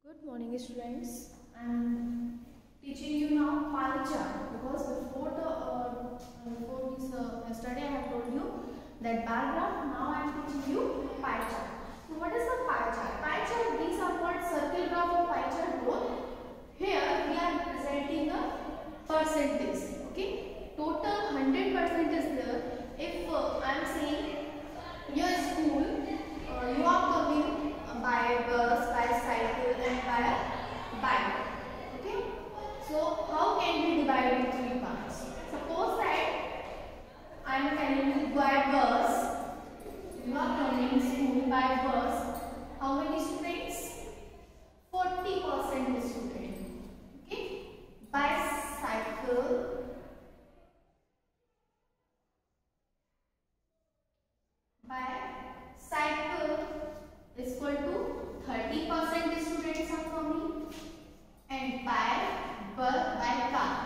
Good morning, students. I am teaching you now pie chart because before this yesterday I have told you that bar graph. Now I am teaching you pie chart. So what is the pie chart? Pie chart, these are called circle graph or pie chart both. Here we are representing the percentage. Okay, total 100% is there. If I am saying your school, you are coming by bus, by cycle and by a bike. Okay. So how can we divide in three parts? Suppose that I am telling you by bus, you are coming school by bus. How many students? 40% student. Okay. By cycle, is equal to 30% students are coming, and by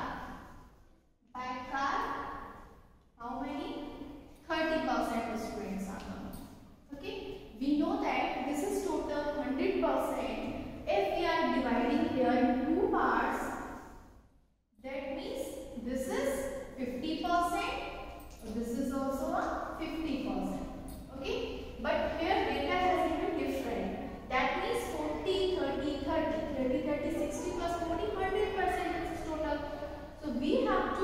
car how many? 30% students are coming. Okay, we know that this is total 100%. If we are dividing here in two parts, that means this is 50%, this is also a 50%. Okay, but here data has been different. That means 40, 30, 30, 30, 30, 60 plus 40, 100% is total. So we have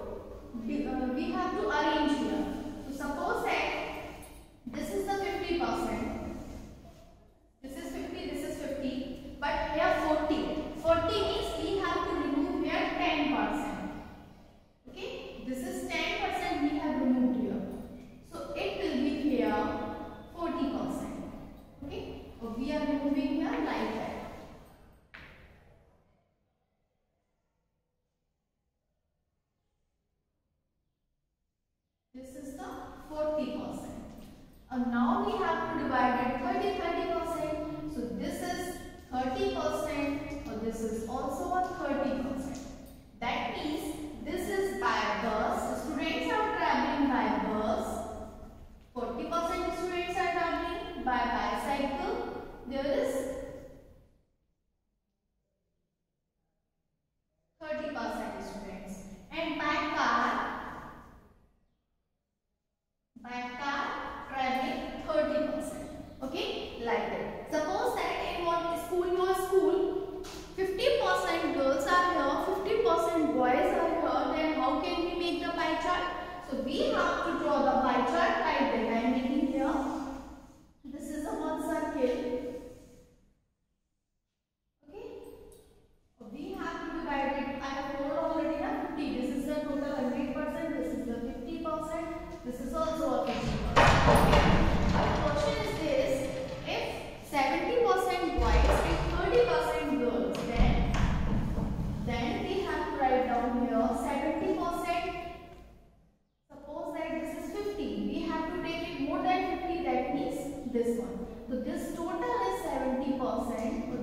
to arrange here. So suppose that this is the 50%. This is 50, this is 50, but here 40. 40 means we have to remove here 10%. Okay, this is 10% we have removed here. So it will be here 40%. Okay, so we are removing here like that. This is the 40%. And now we have to divide it 30%. So this is 30%, or this is also a 30%. That means this is by bus. Students are traveling by bus. 40% students are traveling by bicycle. There is 30% students. And by car traveling 30%. Okay, like that. Suppose that in your school, 50% girls are here, 50% boys are here. Then how can we make the pie chart? So we have to draw the pie chart like that. I am making here. This is a one circle. Okay. We have to divide it. I have told already na 50. This is the total 100%. This is the 50%. This is also a 50%. The question is this: if 70% boys and 30% girls, then we have to write down here 70%. Suppose that this is 50. We have to take it more than 50. That means this one. So this total is 70%.